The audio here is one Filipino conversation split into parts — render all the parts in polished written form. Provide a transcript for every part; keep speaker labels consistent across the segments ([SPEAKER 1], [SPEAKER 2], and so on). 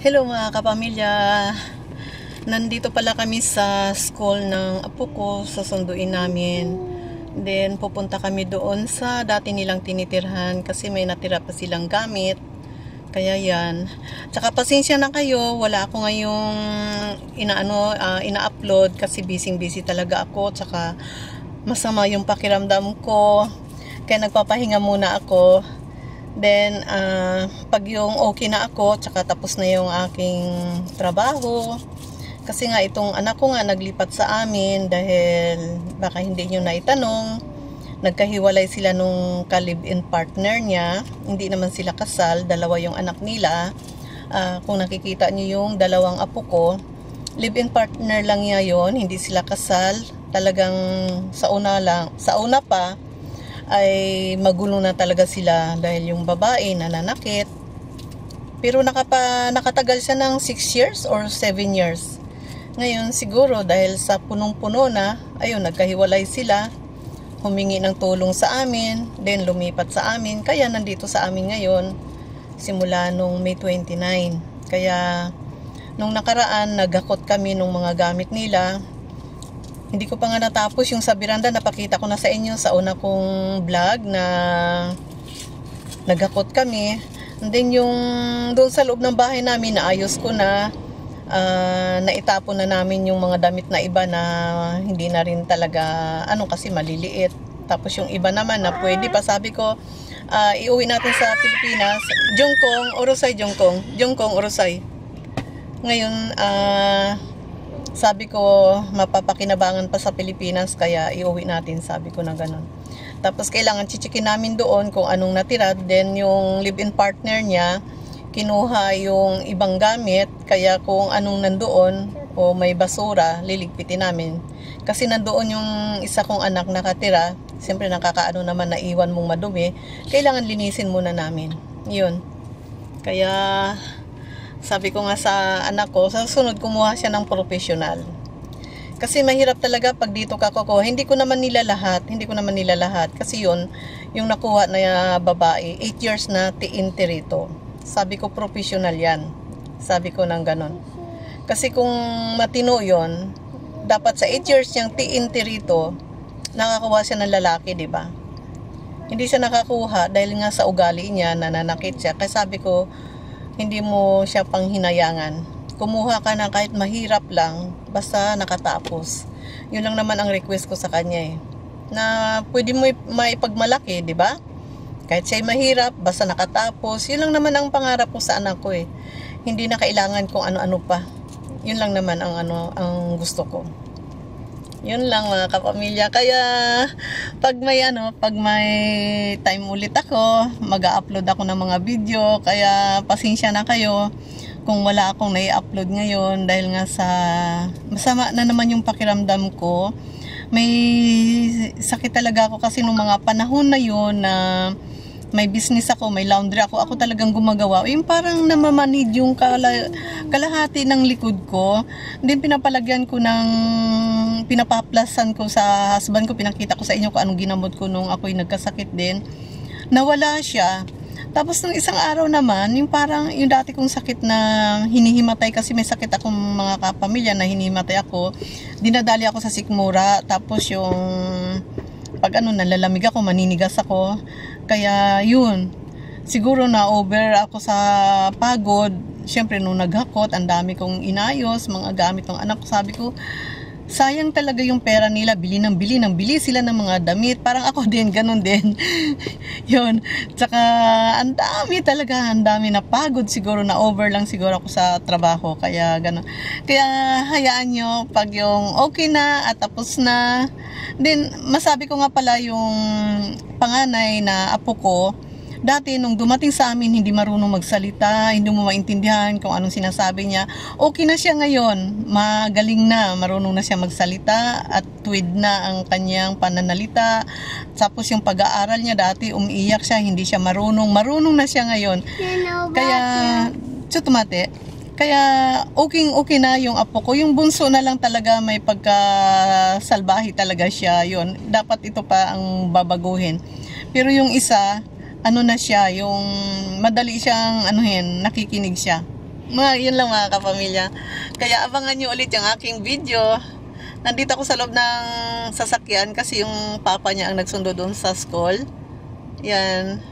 [SPEAKER 1] Hello mga kapamilya, nandito pala kami sa school ng apo ko, sasunduin namin. Then pupunta kami doon sa dati nilang tinitirhan kasi may natira pa silang gamit. Kaya yan. Tsaka pasensya na kayo, wala ako ngayong ina-upload kasi busy talaga ako. Tsaka masama yung pakiramdam ko. Kaya nagpapahinga muna ako. Then, pag yung okay na ako, tsaka tapos na yung aking trabaho. Kasi nga itong anak ko nga naglipat sa amin dahil baka hindi nyo naitanong. Nagkahiwalay sila nung ka-live-in partner niya. Hindi naman sila kasal, dalawa yung anak nila. Kung nakikita nyo yung dalawang apo ko, live-in partner lang niya yon, hindi sila kasal. Talagang sa una pa, ay magulo na talaga sila dahil yung babae nananakit. Pero nakatagal siya ng 6 years or 7 years. Ngayon siguro dahil sa punong-puno na, ayun, nagkahiwalay sila. Humingi ng tulong sa amin, then lumipat sa amin. Kaya nandito sa amin ngayon simula nung May 29. Kaya nung nakaraan naghakot kami nung mga gamit nila. Hindi ko pa nga natapos yung sa biranda, napakita ko na sa inyo sa una kong vlog na naghakot kami. And then yung doon sa loob ng bahay namin, naayos ko na, naitapon na namin yung mga damit na iba na hindi na rin talaga, kasi maliliit. Tapos yung iba naman na pwede pa, sabi ko, iuwi natin sa Pilipinas. Jongkong, Orosay. Ngayon, sabi ko, mapapakinabangan pa sa Pilipinas, kaya iuwi natin, sabi ko na ganun. Tapos kailangan chichikin namin doon kung anong natira. Then yung live-in partner niya, kinuha yung ibang gamit, kaya kung anong nandoon o may basura, liligpitin namin. Kasi nandoon yung isa kong anak nakatira, siyempre nakakaano naman na iwan mong madumi, kailangan linisin muna namin. Yun. Kaya sabi ko nga sa anak ko, sa sunod kumuha siya ng professional. Kasi mahirap talaga pag dito ka kukuha. Hindi ko naman nila lahat. Kasi yun, yung nakuha na babae, 8 years na tiinterito. Sabi ko, professional yan. Sabi ko nang ganon. Kasi kung matino yun, dapat sa 8 years niyang tiinterito, nakakuha siya ng lalaki, di ba? Hindi siya nakakuha dahil nga sa ugali niya, nananakit siya. Kaya sabi ko, hindi mo siya panghinayangan. Kumuha ka na kahit mahirap lang, basta nakatapos. Yun lang naman ang request ko sa kanya eh. Na pwede mo maipagmalaki, di ba? Kahit siya'y mahirap, basta nakatapos. Yun lang naman ang pangarap ko sa anak ko eh. Hindi na kailangan kung ano-ano pa. Yun lang naman ang gusto ko. Yun lang mga kapamilya. Kaya pag may time ulit ako, mag-upload ako ng mga video. Kaya pasensya na kayo kung wala akong nai-upload ngayon dahil nga sa masama na naman yung pakiramdam ko. May sakit talaga ako kasi nung mga panahon na yun na may business ako, may laundry ako, ako talagang gumagawa. Yung parang namamanid yung kalahati ng likod ko. Then pinapalagyan ko pinapaplasan ko sa husband ko, pinakita ko sa inyo kung anong ginamot ko nung ako'y nagkasakit din. Nawala siya. Tapos nung isang araw naman, yung parang yung dati kong sakit na hinihimatay, kasi may sakit akong mga kapamilya na hinihimatay ako, dinadali ako sa sikmura, tapos yung pag nalalamig ako, maninigas ako. Kaya yun, siguro na over ako sa pagod. Siyempre nung naghakot, ang dami kong inayos, mga gamit ng anak ko. Sabi ko, sayang talaga yung pera nila, bili sila ng mga damit. Parang ako din, ganun din. Yun. Tsaka, ang dami na pagod siguro, na over lang siguro ako sa trabaho. Kaya, ganun. Kaya, hayaan nyo, pag yung okay na at tapos na. Then, masabi ko nga pala yung panganay na apo ko, dati nung dumating sa amin, hindi marunong magsalita, hindi mo maintindihan kung anong sinasabi niya. Okay na siya ngayon, magaling na, marunong na siya magsalita at tuwid na ang kanyang pananalita. Tapos yung pag-aaral niya, dati umiiyak siya, hindi siya marunong na siya ngayon. Kaya, chutumate. Kaya okay na yung apo ko. Yung bunso na lang talaga may pagkasalbahi talaga siya. Yun, dapat ito pa ang babaguhin. Pero yung isa, na siya, yung madali siyang nakikinig siya. Yun lang mga kapamilya. Kaya abangan nyo ulit yung aking video. Nandito ako sa loob ng sasakyan kasi yung papa niya ang nagsundo doon sa school. Yan.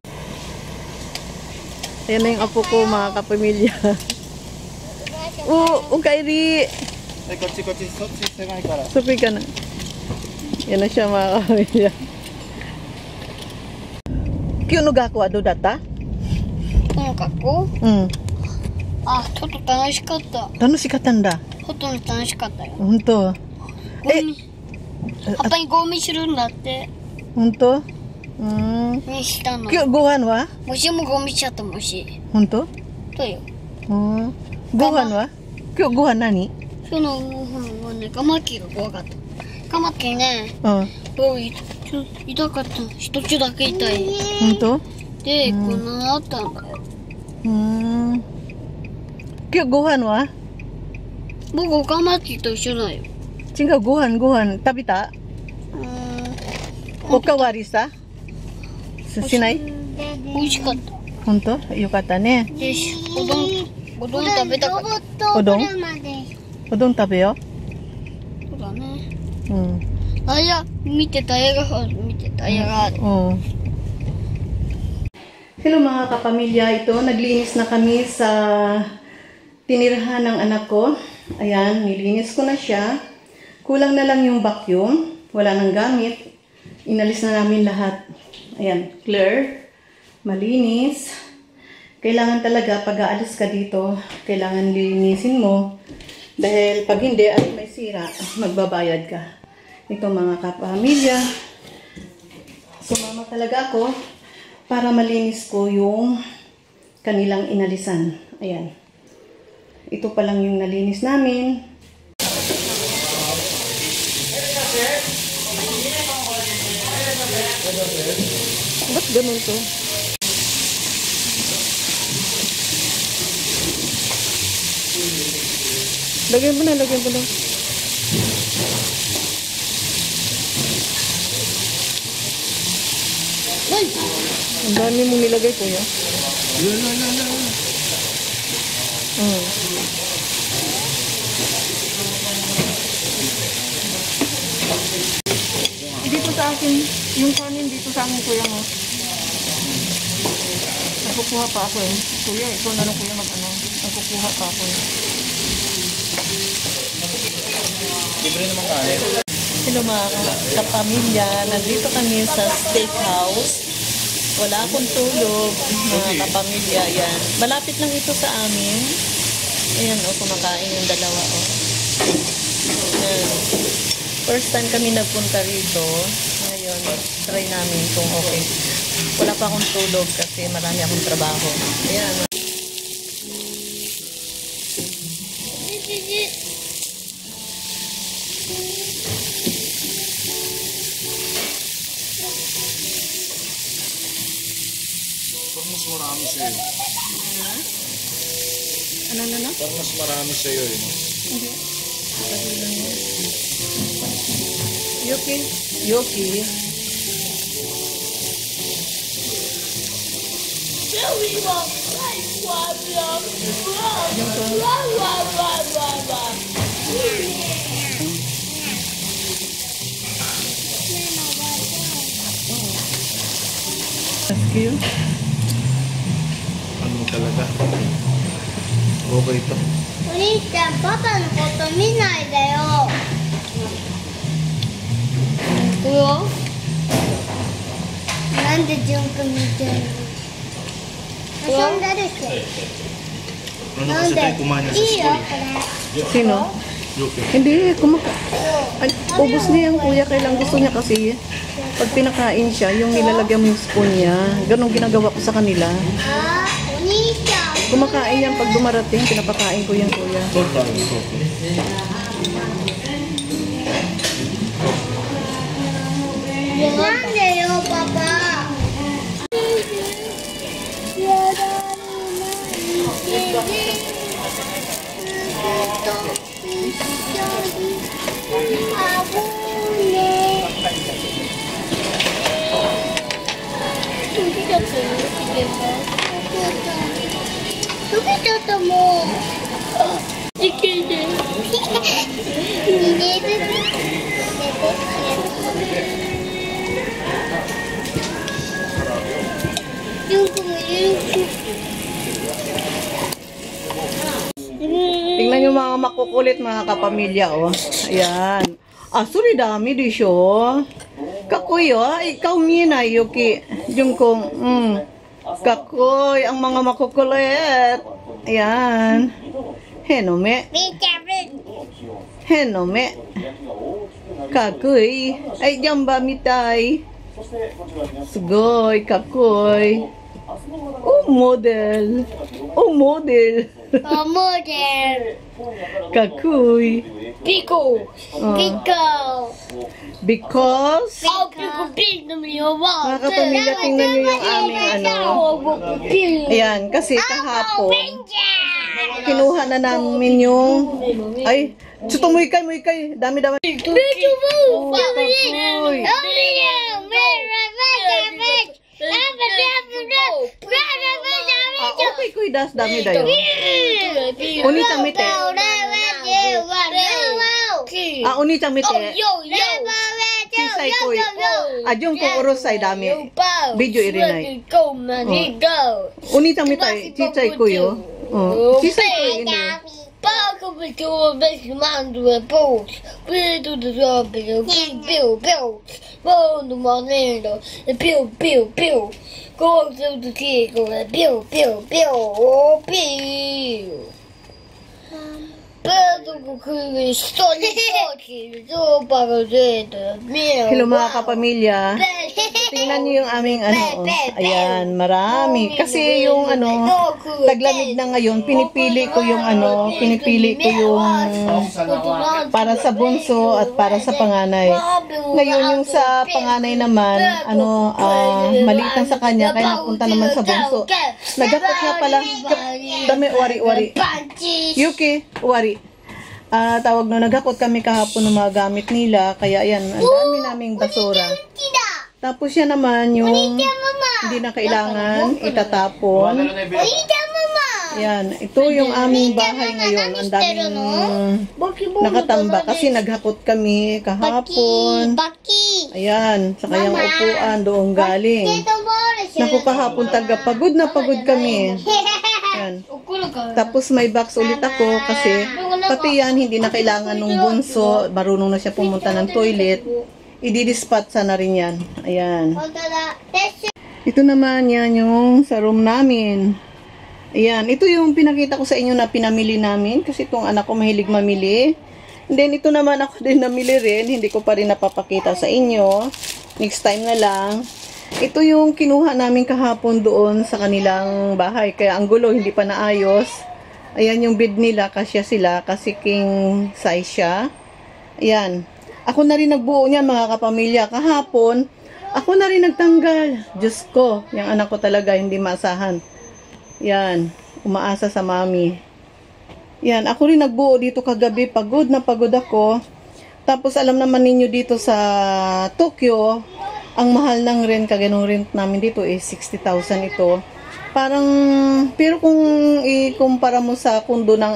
[SPEAKER 1] Ayan na yung apo ko mga kapamilya. Kairi. Supi ka na. Yan na siya mga kapamilya. Kyo no gaku wa do datta?
[SPEAKER 2] この学校ちょっと楽しかった。
[SPEAKER 1] 楽しかったんだ。
[SPEAKER 2] ほとんど楽しかったよ。
[SPEAKER 1] ほんと。
[SPEAKER 2] ゴミパパにゴミするんだって。
[SPEAKER 1] ほんと。
[SPEAKER 2] にしたの。
[SPEAKER 1] 今日ご飯は？
[SPEAKER 2] もしもゴミしちゃったもし。
[SPEAKER 1] ほんと？
[SPEAKER 2] そうよ。
[SPEAKER 1] ご飯は？今日ご飯何？
[SPEAKER 2] そのご飯ね、カマキリが怖かった。カマキリね、痛かった。一つだけ痛い。
[SPEAKER 1] ほんと？
[SPEAKER 2] で、こんなのあったんだよ。
[SPEAKER 1] 今日ご飯は？
[SPEAKER 2] 僕カマキリと一緒だよ。
[SPEAKER 1] 違う、ご飯食べた？おかわりさ？しない？
[SPEAKER 2] 美味しかった。
[SPEAKER 1] ほんと？よかったね。
[SPEAKER 2] で、お丼食べたかった。
[SPEAKER 1] お丼食べよ
[SPEAKER 2] う。そうだね。見てた映画ある。
[SPEAKER 1] Hello mga kapamilya, ito naglinis na kami sa tinirahan ng anak ko. Ayan, nilinis ko na siya. Kulang na lang yung vacuum, wala nang gamit. Inalis na namin lahat. Ayan, clear, malinis. Kailangan talaga pag aalis ka dito, kailangan linisin mo. Dahil pag hindi ay may sira, magbabayad ka. Ito mga kapamilya, sumama talaga ako para malinis ko yung kanilang inalisan. Ayan. Ito pa lang yung nalinis namin. Ba't ganun to? Lagyan mo na. Ang dami mong nilagay, kuya. Dito sa akin, yung kanin dito sa akin, kuya mo. Nagkukuha pa ako eh. Kuya, ikaw na lang kuya mag-ano. Nagkukuha pa ako eh.
[SPEAKER 3] Libre naman kanin.
[SPEAKER 1] Hello mga kapamilya, nandito kami sa steakhouse. Wala akong tulog, mga kapamilya. Yan. Malapit lang ito sa amin. Ayan, kumakain yung dalawa. Ayan. First time kami nagpunta rito. Ngayon, try namin kung okay. Wala pa akong tulog kasi marami akong trabaho. Ayan.
[SPEAKER 3] Mas marami sa'yo.
[SPEAKER 1] Ano?
[SPEAKER 3] Parang mas marami sa'yo eh.
[SPEAKER 1] Hindi. Yoki. Thank you.
[SPEAKER 3] Ano talaga? Okay ito.
[SPEAKER 2] お兄ちゃん、パパのこと見ないでよ。行くよ。なんでジュン君見てるの？遊んでるし。
[SPEAKER 3] Ano kasi tayo kumain sa
[SPEAKER 2] いいよ、
[SPEAKER 3] school?
[SPEAKER 2] これ。
[SPEAKER 1] Sino?
[SPEAKER 3] Yoki.
[SPEAKER 1] Hindi, ubos niya yung kuya, kailang gusto niya kasi pag pinakain siya, yung nilalagyan mo yung spoon niya. Ganun ginagawa ko sa kanila.
[SPEAKER 2] あー、お兄ちゃん。
[SPEAKER 1] Kumakain yan pag dumarating, pinapakain ko yan kuya.
[SPEAKER 3] Total.
[SPEAKER 2] なんでよ、パパ。溶けちょっともうできる
[SPEAKER 1] Tingnan yung mga makukulit mga kapamilya, oh. Ayan. Ah, sorry, dami di siya. Kakoy, oh. Ikaw mina, Yuki. Yung kong, kakoy, ang mga makukulit. Ayan. Henome. Henome. Kakoy. Ay, jamba mitay. Sugoy, kakoy. Oh, model. Oh, model.
[SPEAKER 2] model
[SPEAKER 1] Kakoy.
[SPEAKER 2] Pico
[SPEAKER 1] Because
[SPEAKER 2] Pico
[SPEAKER 1] mga kapamilya, tingnan nyo yung aming ano. Ayan, kasi kahapon kinuha na namin yung ay, tutumoy kay dami-dami. Oh, kakoy. Okay, kuy das dami dayo. Uni chamite. Uni chamite. Kisay kuy. Ajong ko urosay dami. Video irinay. Uni chamite, chisay kuy yo. Chisay kuy ini.
[SPEAKER 2] Paco because best man to a post. We do the job, bill. Bone the monero, the pill. Go to the key, go bill. Oh, bill.
[SPEAKER 1] Hello mga kapamilya. Tingnan niyo yung aming ano. Ayan, marami. Kasi yung ano, taglamig na ngayon, pinipili ko yung para sa bunso at para sa panganay. Ngayon yung sa panganay naman, maliit lang sa kanya, kaya napunta naman sa bunso. Nagakot nga pala, dami, wari. Yuki, wari. Tawag no, nagakot kami kahapon ng mga gamit nila, kaya ayan, ang dami naming basura. Tapos yan naman yung hindi na kailangan itatapon. Yan, ito yung aming bahay ngayon. Ang daming nakatamba kasi naghakot kami kahapon. Ayan, sa kayang upuan doon galing. Naku, kahapon talaga pagod na pagod kami. Yan. Tapos may box ulit ako kasi pati yan hindi na kailangan nung bunso, marunong na siya pumunta ng toilet. Ididispatsa na rin yan. Ayan. Ito naman yan yung sa room namin. Ayan, ito yung pinakita ko sa inyo na pinamili namin kasi itong anak ko mahilig mamili. And then ito naman ako din namili rin, hindi ko pa rin napapakita sa inyo. Next time na lang. Ito yung kinuha namin kahapon doon sa kanilang bahay. Kaya ang gulo, hindi pa naayos. Ayan yung bed nila, kasya sila kasi king size siya. Ayan. Ako na rin nagbuo niya mga kapamilya. Kahapon, ako na rin nagtanggal. Diyos ko, yung anak ko talaga hindi maasahan. Yan, umaasa sa mami. Yan, ako rin nagbuo dito kagabi. Pagod na pagod ako. Tapos alam naman ninyo dito sa Tokyo, ang mahal ng rent, kaganong rent namin dito is 60,000 ito. Parang, pero kung ikumpara mo sa kundo ng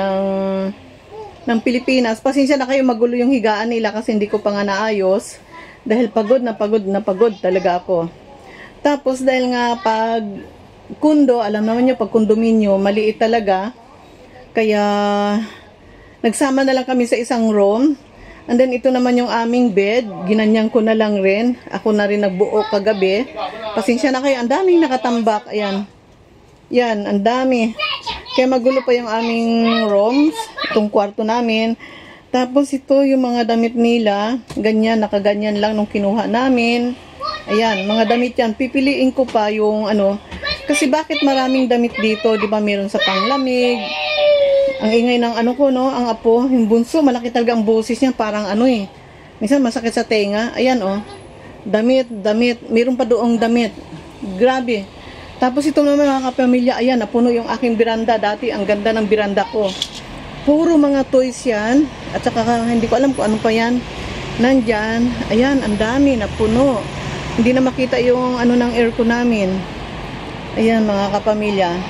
[SPEAKER 1] ng Pilipinas, pasensya na kayo, magulo yung higaan nila kasi hindi ko pa nga naayos. Dahil pagod na pagod talaga ako. Tapos dahil nga pag kundo, alam naman nyo, pag kondominyo, maliit talaga. Kaya, nagsama na lang kami sa isang room. And then, ito naman yung aming bed. Ginanyang ko na lang rin. Ako na rin nagbuo kagabi. Pasensya na kayo. Ang daming nakatambak. Ayan. Yan, ang dami. Kaya magulo pa yung aming rooms. Itong kwarto namin. Tapos, ito yung mga damit nila. Ganyan, nakaganyan lang nung kinuha namin. Ayan, mga damit yan. Pipiliin ko pa yung kasi bakit maraming damit dito? Di ba meron sa panglamig? Ang ingay ng ang apo, yung bunso, malaki talaga ang boses niya, parang minsan masakit sa tenga. Ayan damit, meron pa doong damit. Grabe. Tapos ito naman mga kapamilya, ayan, napuno yung aking biranda. Dati, ang ganda ng biranda ko. Puro mga toys yan. At saka, hindi ko alam kung ano pa yan. Nandyan, ayan, ang dami, napuno. Hindi na makita yung ng aircon namin. Ayan mga kapamilya.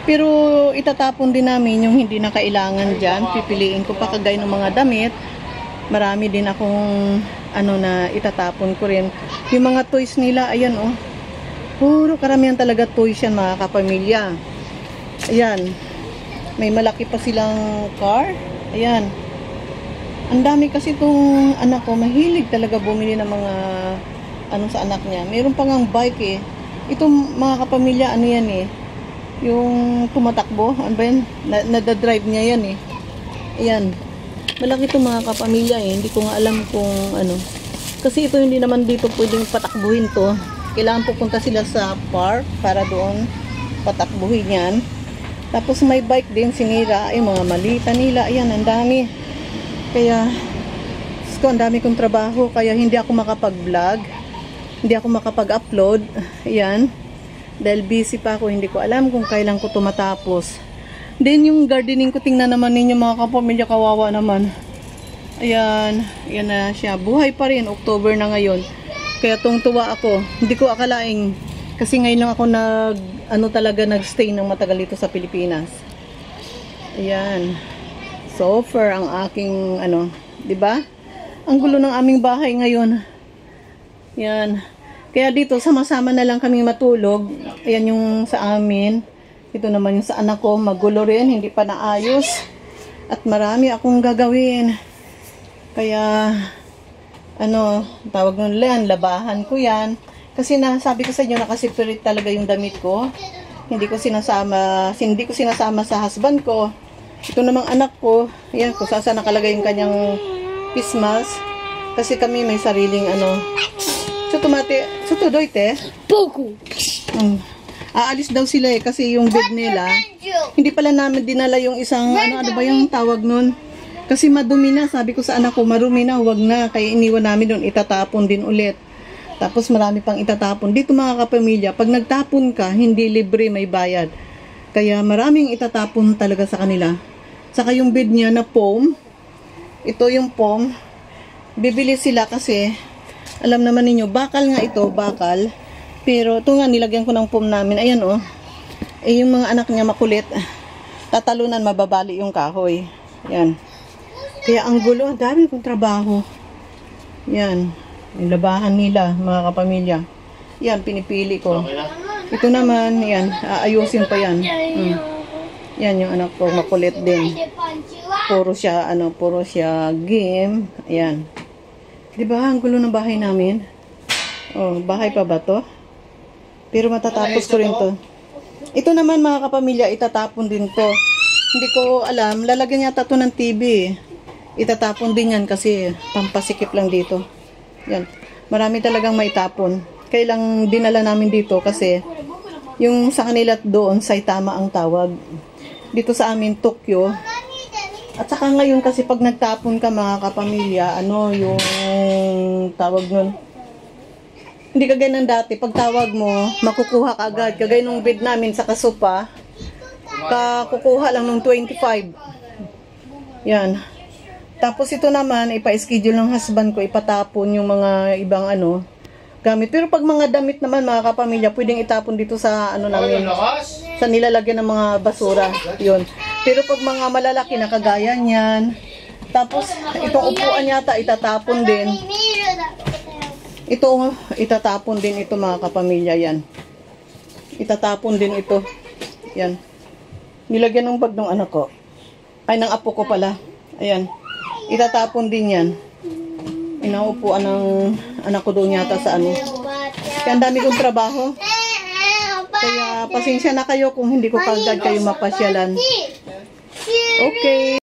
[SPEAKER 1] Pero itatapon din namin yung hindi na kailangan dyan. Pipiliin ko pa kagaya ng mga damit. Marami din akong na itatapon ko rin. Yung mga toys nila, ayan oh. Puro karamihan talaga toys yan mga kapamilya. Ayan. May malaki pa silang car. Ayan. Ang dami kasi itong anak ko. Mahilig talaga bumili ng mga sa anak niya. Meron pa ngang bike eh. Itong mga kapamilya, ano yan eh. Yung tumatakbo. Ano ba yan? Nadadrive niya yan eh. Ayan. Malaki itong mga kapamilya eh. Hindi ko nga alam kung ano. Kasi ito hindi naman dito pwedeng patakbuhin to. Kailangan pupunta sila sa park para doon patakbuhin yan. Tapos may bike din sinira. Ay mga malita nila. Ayan, ang dami. Kaya, ang dami kong trabaho. Kaya hindi ako makapag-vlog. Hindi ako makapag-upload. Ayan. Dahil busy pa ako. Hindi ko alam kung kailan ko ito matapos. Then yung gardening ko, tingnan naman ninyo mga kapamilya, kawawa naman. Ayan. Ayan na siya. Buhay pa rin. October na ngayon. Kaya tungtuwa ako. Hindi ko akalaing. Kasi ngayon lang ako nag-stay ng matagal dito sa Pilipinas. Ayan. So far ang aking di ba? Ang gulo ng aming bahay ngayon. Yan. Kaya dito sama-sama na lang kaming matulog. Ayan yung sa amin. Ito naman yung sa anak ko, magulo rin, hindi pa naayos. At marami akong gagawin. Kaya tawag nun lang, labahan ko yan. Kasi sabi ko sa inyo, nakaseparate talaga yung damit ko. Hindi ko sinasama sa husband ko. Ito namang anak ko, ayan, kung saan nakalagay yung kanyang face mask. Kasi kami may sariling so tudoy te.
[SPEAKER 2] Poco.
[SPEAKER 1] Aalis daw sila eh, kasi yung bed nila, hindi pala namin dinala yung isang, ano ba yung tawag nun? Kasi madumi na, sabi ko sa anak ko, marumi na, huwag na. Kaya iniwan namin doon, itatapon din ulit. Tapos marami pang itatapon. Dito mga kapamilya, pag nagtapon ka, hindi libre, may bayad. Kaya maraming itatapon talaga sa kanila. Saka yung bed niya na foam, ito yung foam, bibili sila kasi, alam naman ninyo, bakal nga ito, bakal. Pero ito nga, nilagyan ko ng foam namin. Ayan oh. Eh yung mga anak niya makulit. Tatalunan, mababali yung kahoy. Yan. Kaya ang gulo, ang dami kong trabaho. Yan. Yung labahan nila, mga kapamilya. Yan, pinipili ko. Ito naman, yan. Aayusin pa yan. Yan yung anak ko, makulit din. Puro siya game. Ayan. Diba, ang gulo ng bahay namin? Oh, bahay pa ba to? Pero matatapos ko rin to. Ito naman mga kapamilya, itatapon din to. Hindi ko alam, lalagyan yata to ng TV. Itatapon din yan kasi pampasikip lang dito. Yan. Marami talagang maitapon. Kailang dinala namin dito kasi yung sa kanila doon, Saitama ang tawag. Dito sa amin, Tokyo. At saka ngayon kasi pag nagtapon ka mga kapamilya, yung tawag nun? Hindi kagaya ng dati, pag tawag mo, makukuha ka agad. Kagaya nung bed namin sa Kasupa, kukuha lang ng 25. Yan. Tapos ito naman, ipa-schedule ng husband ko, ipatapon yung mga ibang gamit. Pero pag mga damit naman, mga kapamilya, pwedeng itapon dito sa namin, sa nilalagyan ng mga basura. Yun. Pero pag mga malalaki na kagaya niyan, tapos itong upuan yata, itatapon din. Ito, itatapon din ito mga kapamilya, yan. Itatapon din ito. Yan. Nilagyan ng bag ng anak ko. Ay, ng apo ko pala. Ayan. Itatapon din yan. Inaupuan ng anak ko doon yata sa Kaya ang dami kong trabaho. Kaya pasensya na kayo kung hindi ko kagad kayo mapasyalan. Okay.